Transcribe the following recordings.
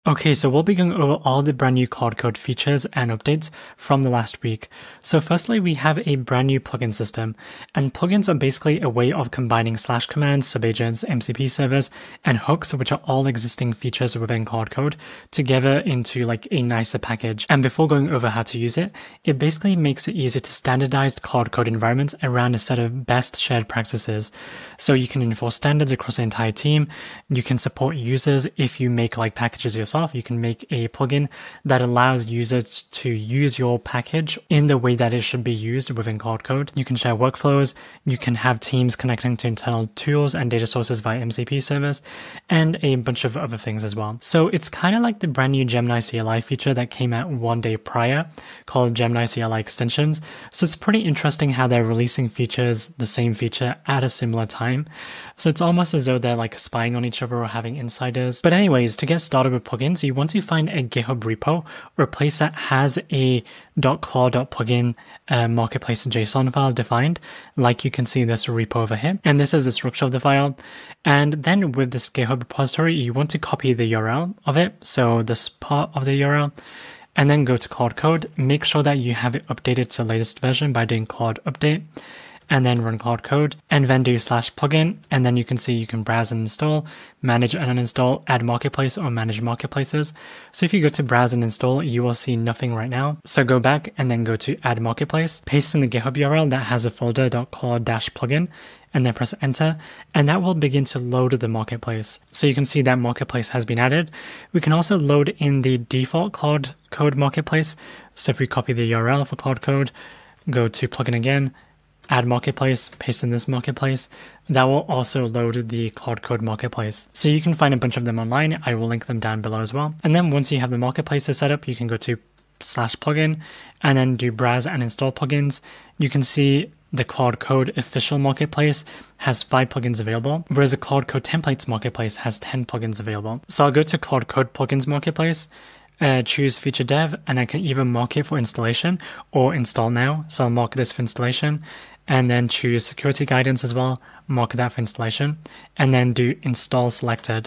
Okay, so we'll be going over all the brand new Claude Code features and updates from the last week. So firstly, we have a brand new plugin system, and plugins are basically a way of combining slash commands, subagents, MCP servers, and hooks, which are all existing features within Claude Code, together into like a nicer package. And before going over how to use it, it basically makes it easier to standardize Claude Code environments around a set of best shared practices. So you can enforce standards across the entire team. You can support users if you make like packages yourself. You can make a plugin that allows users to use your package in the way that it should be used within Claude Code. You can share workflows. You can have teams connecting to internal tools and data sources via MCP servers, and a bunch of other things as well. So it's kind of like the brand new Gemini CLI feature that came out one day prior called Gemini CLI extensions. So it's pretty interesting how they're releasing features, the same feature at a similar time. So it's almost as though they're like spying on each other or having insiders. But anyways, to get started with plugins, you want to find a GitHub repo or a place that has a .claude.plugin marketplace JSON file defined, like you can see this repo over here. And this is the structure of the file. And then with this GitHub repository, you want to copy the URL of it. So this part of the URL, and then go to Claude Code. Make sure that you have it updated to the latest version by doing Claude update, and then run Claude Code, and then do /plugin, and then you can see you can browse and install, manage and uninstall, add marketplace, or manage marketplaces. So if you go to browse and install, you will see nothing right now. So go back and then go to add marketplace, paste in the GitHub URL that has a folder .claude-plugin, and then press enter, and that will begin to load the marketplace. So you can see that marketplace has been added. We can also load in the default Claude Code marketplace. So if we copy the URL for Claude Code, go to plugin again, add marketplace, paste in this marketplace, that will also load the Claude Code marketplace. So you can find a bunch of them online. I will link them down below as well. And then once you have the marketplaces set up, you can go to /plugin and then do browse and install plugins. You can see the Claude Code official marketplace has 5 plugins available, whereas the Claude Code templates marketplace has 10 plugins available. So I'll go to Claude Code plugins marketplace, choose feature dev, and I can either mark it for installation or install now. So I'll mark this for installation, and then choose security guidance as well, mark that for installation, and then do install selected.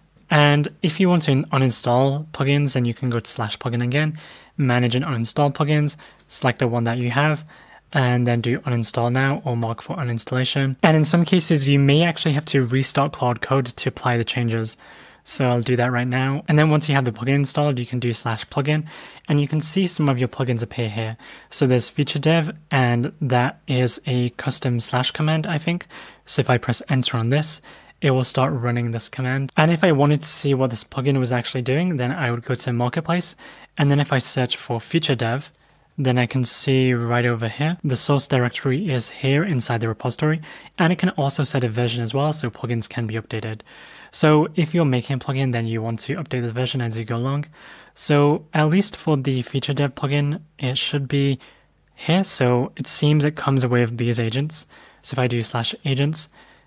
And if you want to uninstall plugins, then you can go to /plugin again, manage and uninstall plugins, select the one that you have, and then do uninstall now or mark for uninstallation. And in some cases, you may actually have to restart Claude Code to apply the changes. So I'll do that right now. And then once you have the plugin installed, you can do /plugin, and you can see some of your plugins appear here. So there's feature dev, and that is a custom / command, I think. So if I press enter on this, it will start running this command. And if I wanted to see what this plugin was actually doing, then I would go to marketplace. And then if I search for feature dev, then I can see right over here, the source directory is here inside the repository, and it can also set a version as well, so plugins can be updated. So if you're making a plugin, then you want to update the version as you go along. So at least for the feature dev plugin, it should be here. So it seems it comes with these agents. So if I do /agents,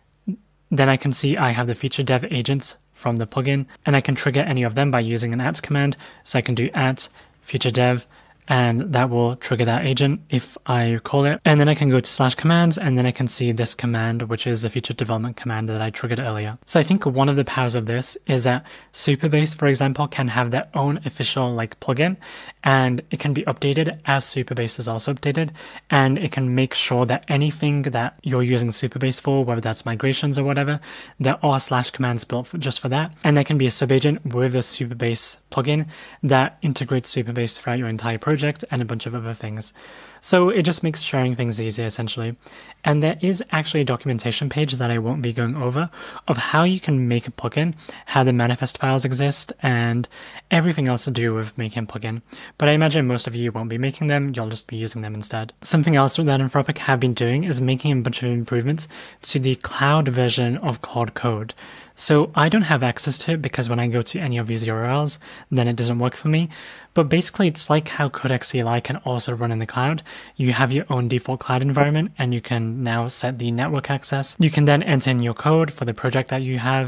then I can see I have the feature dev agents from the plugin, and I can trigger any of them by using an @ command. So I can do @feature dev, and that will trigger that agent if I call it. And then I can go to /commands, and then I can see this command, which is the feature development command that I triggered earlier. So I think one of the powers of this is that Supabase, for example, can have their own official like plugin, and it can be updated as Supabase is also updated, and it can make sure that anything that you're using Supabase for, whether that's migrations or whatever, there are /commands built just for that. And there can be a subagent with a Supabase plugin that integrates Supabase throughout your entire project and a bunch of other things. So it just makes sharing things easier essentially. And there is actually a documentation page that I won't be going over of how you can make a plugin, how the manifest files exist, and everything else to do with making a plugin. But I imagine most of you won't be making them, you'll just be using them instead. Something else that Anthropic have been doing is making a bunch of improvements to the cloud version of Claude Code. So I don't have access to it because when I go to any of these URLs, then it doesn't work for me. But basically, it's like how Codex CLI can also run in the cloud. You have your own default cloud environment, and you can now set the network access. You can then enter in your code for the project that you have.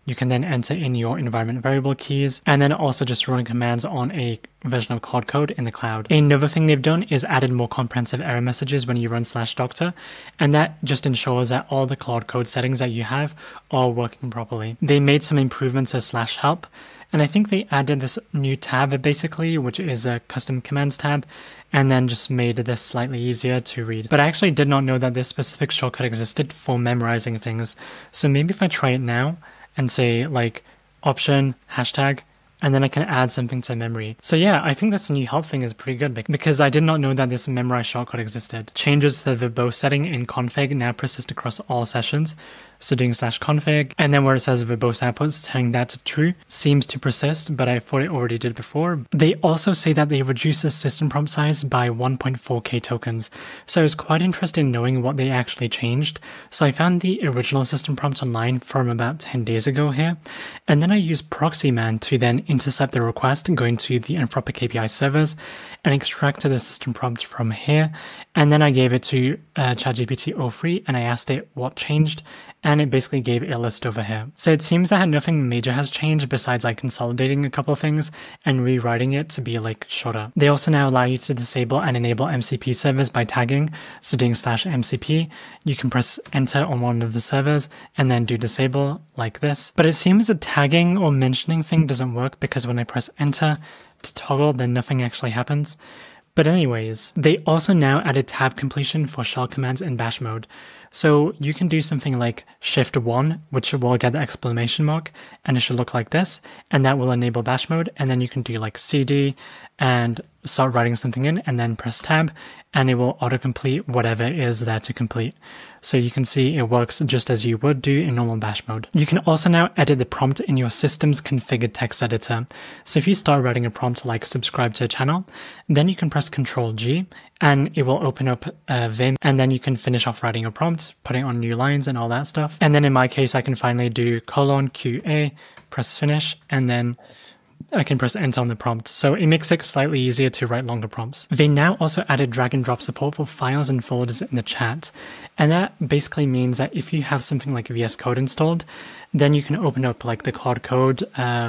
You can then enter in your environment variable keys, and then also just run commands on a version of Claude Code in the cloud. Another thing they've done is added more comprehensive error messages when you run /doctor, and that just ensures that all the Claude Code settings that you have are working properly. They made some improvements as /help, and I think they added this new tab basically, which is a custom commands tab, and then just made this slightly easier to read. But I actually did not know that this specific shortcut existed for memorizing things. So maybe if I try it now and say like option hashtag, and then I can add something to memory. So yeah, I think this new help thing is pretty good because I did not know that this memorize shortcut existed. Changes to the verbose setting in config now persist across all sessions. So doing /config, and then where it says verbose output, setting that to true seems to persist, but I thought it already did before. They also say that they reduce the system prompt size by 1.4k tokens. So I was quite interested in knowing what they actually changed. So I found the original system prompt online from about 10 days ago here. And then I used Proxyman to then intercept the request going to the Anthropic API servers and extract the system prompt from here. And then I gave it to ChatGPT O3 and I asked it what changed, and it basically gave a list over here. So it seems that nothing major has changed besides like consolidating a couple of things and rewriting it to be like shorter. They also now allow you to disable and enable MCP servers by tagging. So doing /MCP, you can press enter on one of the servers and then do disable like this. But it seems the tagging or mentioning thing doesn't work because when I press enter to toggle, then nothing actually happens. But anyways, they also now added tab completion for shell commands in bash mode. So you can do something like shift 1, which will get the exclamation mark, and it should look like this, and that will enable bash mode. And then you can do like cd and start writing something in, and then press tab, and it will autocomplete whatever is there to complete. So you can see it works just as you would do in normal bash mode. You can also now edit the prompt in your system's configured text editor. So if you start writing a prompt like subscribe to a channel, then you can press Ctrl G and it will open up Vim, and then you can finish off writing a prompt, putting on new lines and all that stuff. And then in my case, I can finally do :QA, press finish, and then I can press enter on the prompt. So it makes it slightly easier to write longer prompts. They now also added drag and drop support for files and folders in the chat. And that basically means that if you have something like VS Code installed, then you can open up like the Claude Code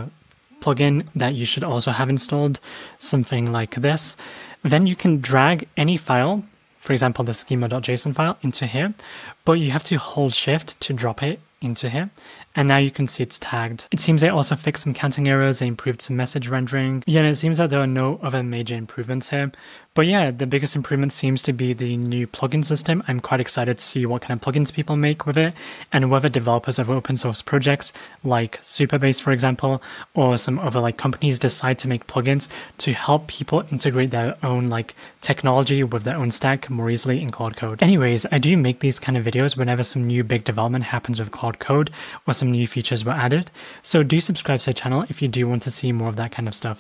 plugin that you should also have installed, something like this. Then you can drag any file, for example, the schema.json file, into here, but you have to hold shift to drop it into here. And now you can see it's tagged. It seems they also fixed some counting errors, they improved some message rendering. Yeah, and it seems that there are no other major improvements here. But yeah, the biggest improvement seems to be the new plugin system. I'm quite excited to see what kind of plugins people make with it, and whether developers of open source projects like Supabase, for example, or some other like companies decide to make plugins to help people integrate their own like technology with their own stack more easily in Claude Code. Anyways, I do make these kind of videos whenever some new big development happens with Claude Code or some new features were added. So do subscribe to the channel if you do want to see more of that kind of stuff.